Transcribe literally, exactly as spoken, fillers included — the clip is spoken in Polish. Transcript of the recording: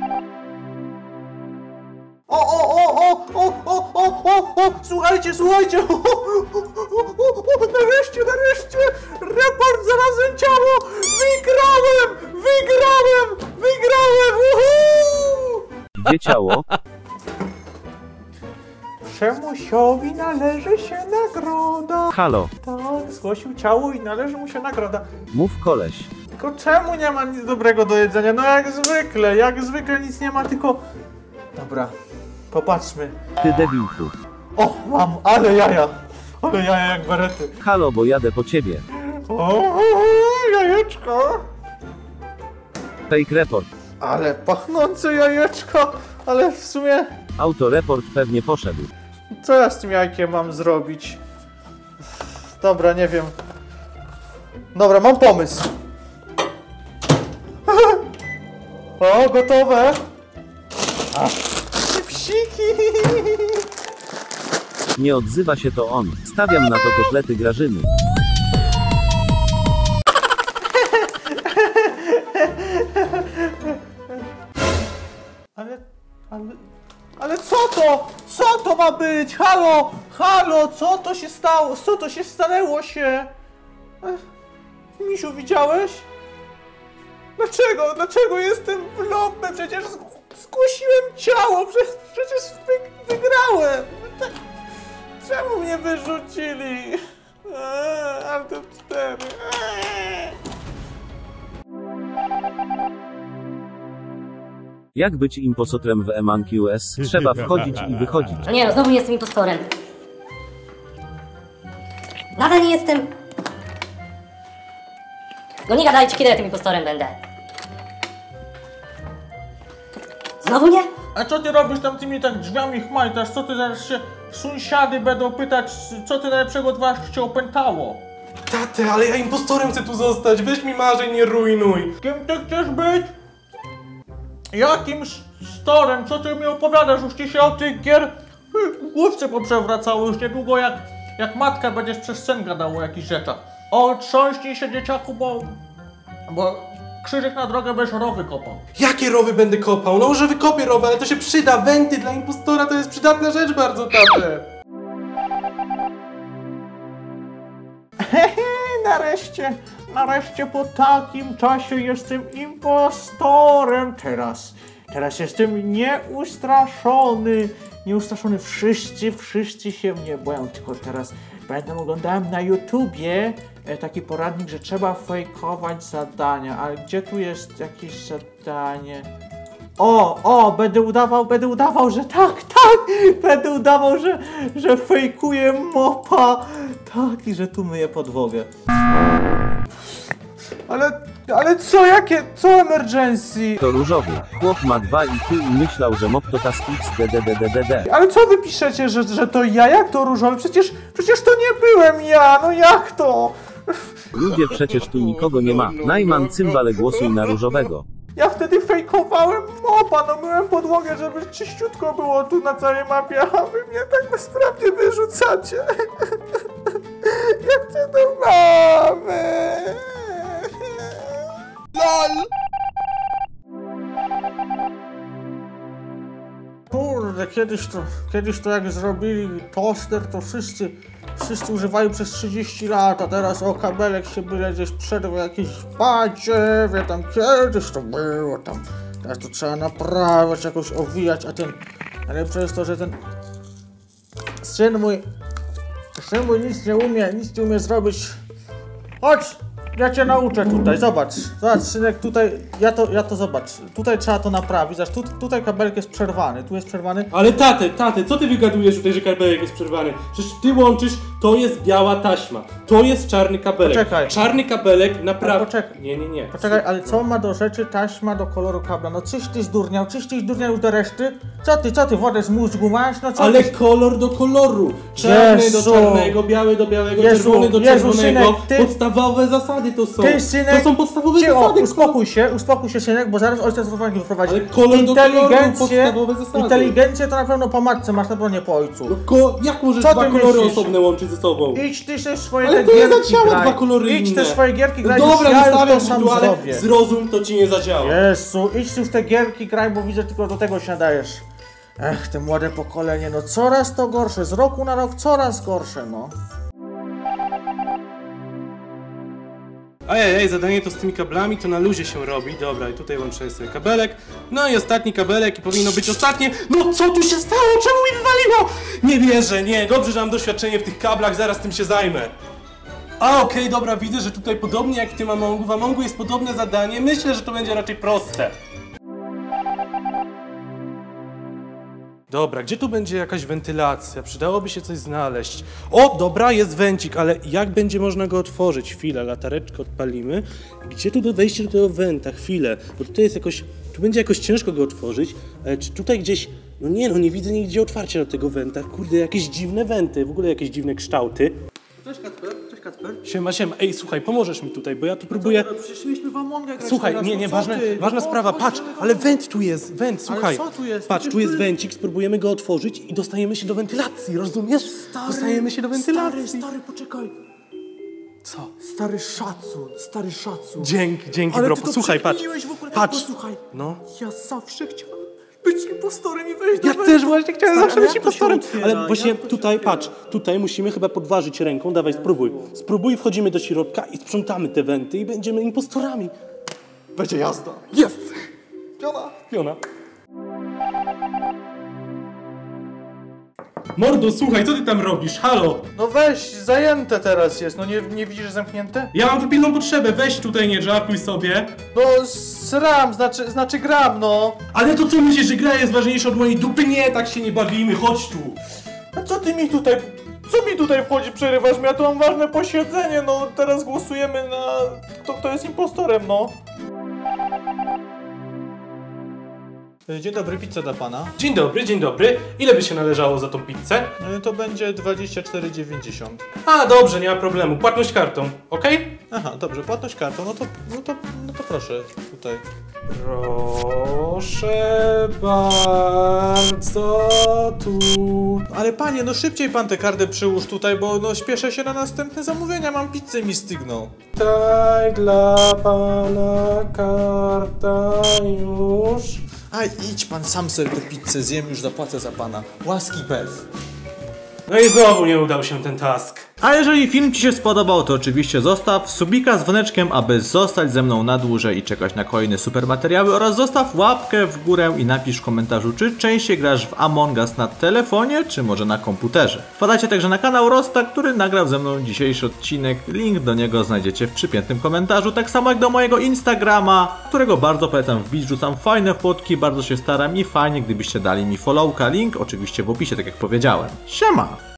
O, o, o, o, o, o, o, o, o, słuchajcie, słuchajcie, o, o, o, o, nareszcie, nareszcie, report znalazłem ciało, wygrałem, wygrałem, wygrałem, uhu! Gdzie ciało? Przemusiowi należy się nagroda. Halo. Tak, zgłosił ciało i należy mu się nagroda. Mów koleś. Tylko czemu nie ma nic dobrego do jedzenia? No jak zwykle, jak zwykle nic nie ma, tylko... Dobra, popatrzmy. Ty debilku. O, mam, ale jaja. Ale jaja jak berety. Halo, bo jadę po ciebie. O, jajeczko. Fake report. Ale pachnące jajeczko. Ale w sumie... Autoreport pewnie poszedł. Co ja z tym jajkiem mam zrobić? Dobra, nie wiem. Dobra, mam pomysł. O, gotowe. A, psiki. Nie odzywa się to on. Stawiam na to kotlety Grażyny. Ale, ale, ale co to? Co to ma być? Halo, halo, co to się stało? Co to się stanęło się? Ech, Misiu, widziałeś? Dlaczego? Dlaczego jestem w lobby? Przecież zgłosiłem ciało, przecież, przecież wy, wygrałem. Tak, czemu mnie wyrzucili? Eee, Alt F cztery. Eee. Jak być impostotrem w Among Us? Trzeba wchodzić i wychodzić. No nie no, znowu nie jestem impostorem. Nadal nie jestem. No nie gadajcie, kiedy ja tym impostorem będę. Znowu nie? A co ty robisz tam tymi tak drzwiami chmajtasz? Co ty zaraz się sąsiady będą pytać, co ty najlepszego od was cię opętało? Taty, ale ja impostorem chcę tu zostać, weź mi marzeń, nie rujnuj. Kim ty chcesz być? Jakim storem? Co ty mi opowiadasz? Już ci się o tych gier w główce poprzewracało już niedługo, jak, jak matka będziesz przez sen gadał o jakichś rzeczach. O, trząśnij się, dzieciaku, bo... bo krzyżyk na drogę będziesz rowy kopał. Jakie rowy będę kopał? No może wykopię rowy, ale to się przyda, węty dla impostora to jest przydatna rzecz bardzo, tatę. Hehe, nareszcie, nareszcie po takim czasie jestem impostorem. Teraz, teraz jestem nieustraszony. Nieustraszony, wszyscy, wszyscy się mnie boją, tylko teraz będę oglądałem na YouTubie e, taki poradnik, że trzeba fejkować zadania, ale gdzie tu jest jakieś zadanie? O, o, będę udawał, będę udawał, że tak, tak, będę udawał, że, że fejkuję mopa, tak, i że tu myję podłogę. Ale, ale co, jakie, co emergency? To różowy. Chłop ma dwa i pół i myślał, że mop to task X D D D D D D. Ale co wy piszecie, że, że to ja? Jak to różowy? Przecież, przecież to nie byłem ja, no jak to? Ludzie, przecież tu nikogo nie ma. Najman, cymbale, głosuj na różowego. Ja wtedy fejkowałem mopa, no myłem podłogę, żeby czyściutko było tu na całej mapie, a wy mnie tak bezprawnie wyrzucacie. Ja chcę do mamy. LOL! Kurde, kiedyś to, kiedyś to jak zrobili toster, to wszyscy, wszyscy używają przez trzydzieści lat, a teraz o, kabelek się byle gdzieś przerwał jakieś badziewie, tam kiedyś to było, tam, teraz to trzeba naprawiać, jakoś owijać, a ten, najlepsze jest to, że ten syn mój, syn mój nic nie umie, nic nie umie zrobić. Chodź! Ja cię nauczę tutaj, zobacz, zobacz synek, tutaj, ja to, ja to zobacz, tutaj trzeba to naprawić, zobacz, tu, tutaj kabelek jest przerwany, tu jest przerwany. Ale taty, taty, co ty wygadujesz tutaj, że kabelek jest przerwany? Przecież ty łączysz, to jest biała taśma, to jest czarny kabelek. Poczekaj. Czarny kabelek naprawdę... Poczekaj. Nie, nie, nie. Poczekaj, ale co ma do rzeczy taśma do koloru kabla? No czyś ty zdurniał, czyś ty zdurniał już do reszty? Co ty, co ty, wodę z mózgu masz? No co Ale ty? kolor do koloru, czarny Jezu. do czarnego, biały do białego, Jezu, czerwony do Jezu, czerwonego, synek, ty- podstawowe zasady zasady to są. Ty, synek, To są podstawowe cicho, zasady. uspokój się, uspokój się, synek, bo zaraz ojciec rozważnie wyprowadzi. Ale kolor do koloru, inteligencję, podstawowe zasady. inteligencję to na pewno po matce masz, na pewno nie po ojcu. No ko jak możesz Co dwa ty kolory myślisz? osobne łączyć ze sobą? Idź ty te swoje Ale te to nie gierki zadziała, graj. dwa kolory Idź inne. te swoje gierki graj, No już dobra, ja nie już stawiam to się sam tu, ale zrobię. zrozum, to ci nie zadziała. Jezu, idź tu w te gierki graj, bo widzę tylko do tego się nadajesz. Ech, te młode pokolenie, no coraz to gorsze, z roku na rok coraz gorsze, no. Ej, ej, zadanie to z tymi kablami, to na luzie się robi. Dobra, i tutaj łączę sobie kabelek. No i ostatni kabelek i powinno być ostatnie. No co tu się stało? Czemu mi wywaliło? Nie wierzę, nie. Dobrze, że mam doświadczenie w tych kablach, zaraz tym się zajmę. A, okej, okay, dobra, widzę, że tutaj podobnie jak w tym Amongu, w Amongu jest podobne zadanie. Myślę, że to będzie raczej proste. Dobra, gdzie tu będzie jakaś wentylacja? Przydałoby się coś znaleźć. O, dobra, jest węcik, ale jak będzie można go otworzyć? Chwilę, latareczkę odpalimy. Gdzie tu do wejścia do tego wenta? Chwilę, bo tutaj jest jakoś... Tu będzie jakoś ciężko go otworzyć. Ale czy tutaj gdzieś... No nie, no nie widzę nigdzie otwarcia do tego wenta. Kurde, jakieś dziwne wenty, w ogóle jakieś dziwne kształty. Cześć Kacper, cześć Kacper. Siema, siema. Ej, słuchaj, pomożesz mi tutaj, bo ja tu próbuję... No przecież mieliśmy w Amonga grać Słuchaj, teraz, nie, no nie, co ważne, ty? ważna No, sprawa, chodź, patrz, chodź, ale chodź. went tu jest, went, słuchaj. co tu jest? Patrz, Przecież tu jest tu jest- węcik, spróbujemy go otworzyć i dostajemy się do wentylacji, rozumiesz? Stary, dostajemy się do wentylacji. Stary, stary, poczekaj. Co? Stary szacun, stary szacun. Dzięki, dzięki, Ale bro. ty to Słuchaj, patrz, przekminiłeś w ogóle. patrz. Posłuchaj, No. ja zawsze chciałem być impostorem i wejść do Ja węta. też właśnie chciałem Stary, zawsze a być jak to się impostorem, otwiera? ale Jak właśnie to się tutaj, otwiera? patrz, tutaj musimy chyba podważyć ręką, dawaj, spróbuj. Spróbuj, wchodzimy do środka i sprzątamy te wenty i będziemy impostorami. Będzie jazda. Jest! Piona. Piona. Mordo, słuchaj, co ty tam robisz? Halo! No weź, zajęte teraz jest, no nie, nie widzisz, że zamknięte? Ja mam tu pilną potrzebę, weź tutaj, nie żartuj sobie. No sram, znaczy, znaczy gram, no. Ale to co myślisz, że gra jest ważniejsza od mojej dupy? Nie, tak się nie bawimy, chodź tu. A co ty mi tutaj, co mi tutaj wchodzi, przerywasz mi? Ja tu mam ważne posiedzenie, no teraz głosujemy na kto, kto jest impostorem, no. Dzień dobry, pizza dla pana. Dzień dobry, dzień dobry. Ile by się należało za tą pizzę? To będzie dwadzieścia cztery dziewięćdziesiąt. A, dobrze, nie ma problemu. Płatność kartą, okej? Aha, dobrze, płatność kartą, no to, no to, no to proszę, tutaj. Proszę bardzo, tu. Ale panie, no szybciej pan tę kartę przyłóż tutaj, bo no śpieszę się na następne zamówienia, mam pizzę i mi stygną. Tutaj dla pana karta już. A idź pan sam sobie tę pizzę zjem, już zapłacę za pana. Łaski bez. No i znowu nie udał się ten task. A jeżeli film ci się spodobał, to oczywiście zostaw subika z dzwoneczkiem, aby zostać ze mną na dłużej i czekać na kolejne super materiały, oraz zostaw łapkę w górę i napisz w komentarzu, czy częściej grasz w Among Us na telefonie, czy może na komputerze. Wpadajcie także na kanał Rosta, który nagrał ze mną dzisiejszy odcinek. Link do niego znajdziecie w przypiętym komentarzu, tak samo jak do mojego Instagrama, którego bardzo polecam wbić, rzucam fajne fotki, bardzo się staram i fajnie gdybyście dali mi followka. Link oczywiście w opisie, tak jak powiedziałem. Siema!